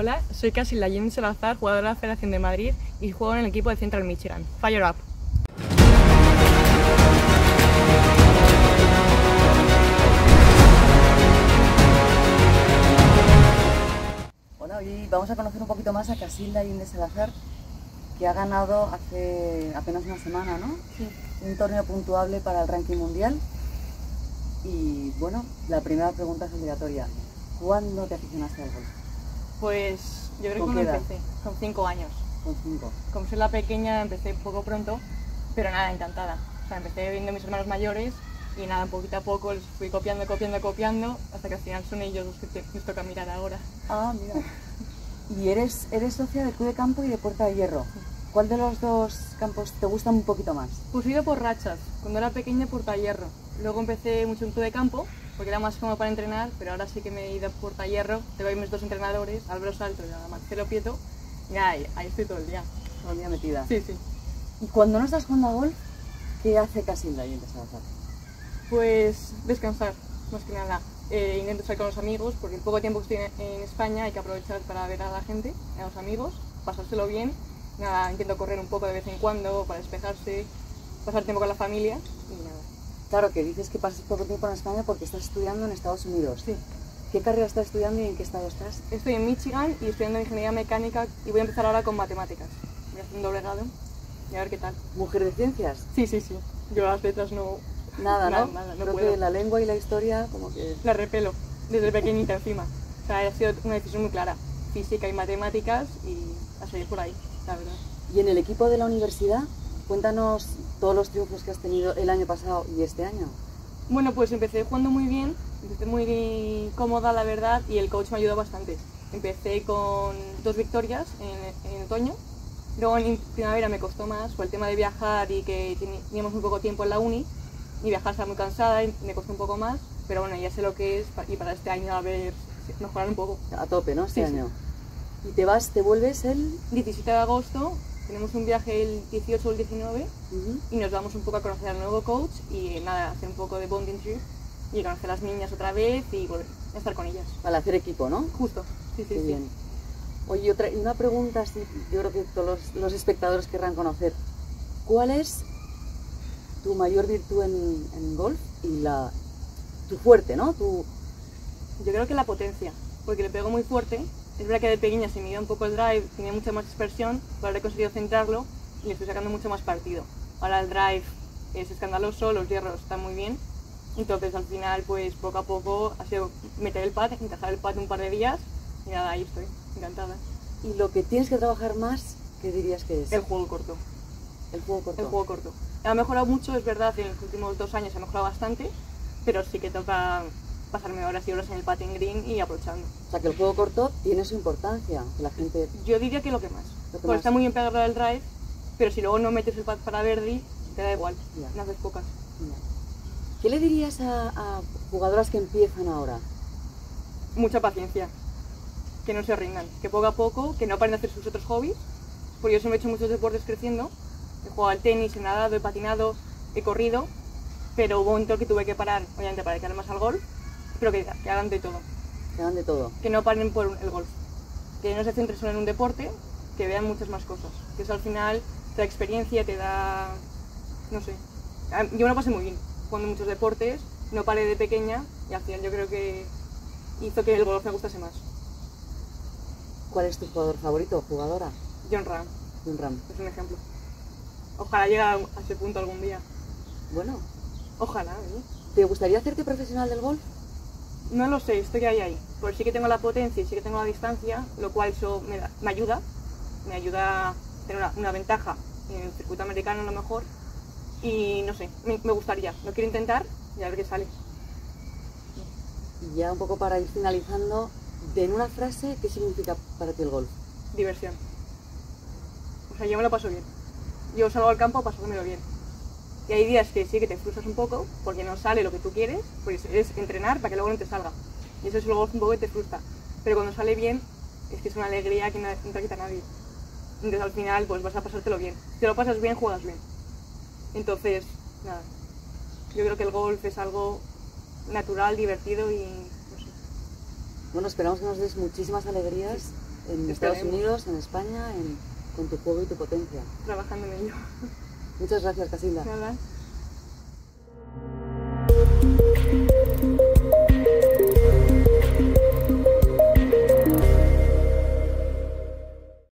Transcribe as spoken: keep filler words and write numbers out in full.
Hola, soy Casil Layín Salazar, jugadora de la Federación de Madrid y juego en el equipo de Central Michigan. Fire up! Bueno, hoy vamos a conocer un poquito más a Casil Layín Salazar, que ha ganado hace apenas una semana, ¿no? Sí. Un torneo puntuable para el ranking mundial. Y bueno, la primera pregunta es obligatoria. ¿Cuándo te aficionaste al golf? Pues yo creo que ¿Con cuando qué edad? empecé, con cinco años. Con cinco. Como soy la pequeña, empecé poco pronto, pero nada, encantada. O sea, empecé viendo a mis hermanos mayores y nada, poquito a poco los fui copiando, copiando, copiando, hasta que al final son ellos los que te, nos toca mirar ahora. Ah, mira. Y eres, eres socia del Club de Campo y de Puerta de Hierro. ¿Cuál de los dos campos te gusta un poquito más? Pues he ido por rachas. Cuando era pequeña, Puerta Hierro. Luego empecé mucho en Club de Campo, porque era más como para entrenar, pero ahora sí que me he ido a Puerta Hierro. Tengo ahí mis dos entrenadores, Álvaro Salto y a Marcelo Prieto, y ahí, ahí estoy todo el día. Todo el día metida. Sí, sí. Y cuando no estás jugando a golf, ¿qué hace Casil Layín Salazar? Pues descansar, más que nada. Eh, intento estar con los amigos, porque el poco tiempo que estoy en, en España hay que aprovechar para ver a la gente, a los amigos, pasárselo bien. Nada, intento correr un poco de vez en cuando para despejarse, pasar tiempo con la familia y nada. Claro que dices que pasas poco tiempo en España porque estás estudiando en Estados Unidos. Sí. ¿Qué carrera estás estudiando y en qué estado estás? Estoy en Michigan y estudiando ingeniería mecánica y voy a empezar ahora con matemáticas. Voy a hacer un doble grado y a ver qué tal. ¿Mujer de ciencias? Sí, sí, sí. Yo las letras no... Nada, ¿no? Nada, nada, no Creo puedo. que la lengua y la historia como que... Las repelo, desde pequeñita encima. O sea, ha sido una decisión muy clara. Física y matemáticas y a seguir por ahí, la verdad. Y en el equipo de la universidad, cuéntanos todos los triunfos que has tenido el año pasado y este año. Bueno, pues empecé jugando muy bien, empecé muy cómoda, la verdad, y el coach me ayudó bastante. Empecé con dos victorias en, en otoño, luego en primavera me costó más por el tema de viajar y que teníamos muy poco tiempo en la uni, y viajar estaba muy cansada y me costó un poco más, pero bueno, ya sé lo que es y para este año a ver, mejorar un poco. A tope, ¿no? Este Sí, año. Sí. Y te vas, te vuelves el... diecisiete de agosto, tenemos un viaje el dieciocho o el diecinueve Uh-huh. y nos vamos un poco a conocer al nuevo coach y nada, hacer un poco de bonding trip y conocer a las niñas otra vez y volver a estar con ellas. Para hacer equipo, ¿no? Justo, sí, sí, Qué sí. bien. Oye, otra, y una pregunta, así, yo creo que todos los, los espectadores querrán conocer. ¿Cuál es tu mayor virtud en, en golf y la, tu fuerte, ¿no? Tu... Yo creo que la potencia, porque le pego muy fuerte. Es verdad que de pequeña se me iba un poco el drive, tenía mucha más dispersión, pero ahora he conseguido centrarlo y le estoy sacando mucho más partido. Ahora el drive es escandaloso, los hierros están muy bien, entonces al final pues poco a poco ha sido meter el pad, encajar el pad un par de días y nada, ahí estoy, encantada. Y lo que tienes que trabajar más, ¿qué dirías que es? El juego corto. El juego corto. El juego corto. Ha mejorado mucho, es verdad, en los últimos dos años ha mejorado bastante, pero sí que toca pasarme horas y horas en el putting green y aprovechando. O sea, que el juego corto tiene su importancia, que la gente... Yo diría que lo que más. Lo que Porque más. está muy bien pegarlo al drive, pero si luego no metes el pad para birdie, te da igual, Ya. no haces pocas. ¿Qué le dirías a, a jugadoras que empiezan ahora? Mucha paciencia, que no se rindan, que poco a poco, que no paren de hacer sus otros hobbies, porque yo siempre he hecho muchos deportes creciendo, he jugado al tenis, he nadado, he patinado, he corrido, pero hubo un momento que tuve que parar, obviamente para dedicar más al golf, pero que, que hagan de todo, Que hagan de todo. que no paren por el golf, que no se centren solo en un deporte, que vean muchas más cosas, que eso al final te da experiencia, te da, no sé, yo me lo pasé muy bien jugando muchos deportes, no paré de pequeña y al final yo creo que hizo que el golf me gustase más. ¿Cuál es tu jugador favorito o jugadora? Jon Rahm Jon Rahm. es un ejemplo. Ojalá llegue a ese punto algún día. Bueno, Ojalá, ¿eh? ¿te gustaría hacerte profesional del golf? No lo sé, estoy ahí ahí. Porque sí que tengo la potencia y sí que tengo la distancia, lo cual eso me, da- me ayuda. Me ayuda a tener una, una ventaja en el circuito americano a lo mejor. Y no sé, me, me gustaría. Lo quiero intentar y a ver qué sale. Y ya un poco para ir finalizando, de en una frase, ¿qué significa para ti el golf? Diversión. O sea, yo me lo paso bien. Yo salgo al campo a pasármelo bien. Y hay días que sí que te frustras un poco porque no sale lo que tú quieres, pues es entrenar para que luego no te salga. Y eso es luego un poco que te frustra. Pero cuando sale bien, es que es una alegría que no, no te quita nadie. Entonces al final pues vas a pasártelo bien. Si te lo pasas bien, juegas bien. Entonces, nada. Yo creo que el golf es algo natural, divertido y no sé. Bueno, esperamos que nos des muchísimas alegrías en Estados Estaremos. Unidos, en España, en- con tu juego y tu potencia. Trabajando en ello. Muchas gracias, Casilda. Nada.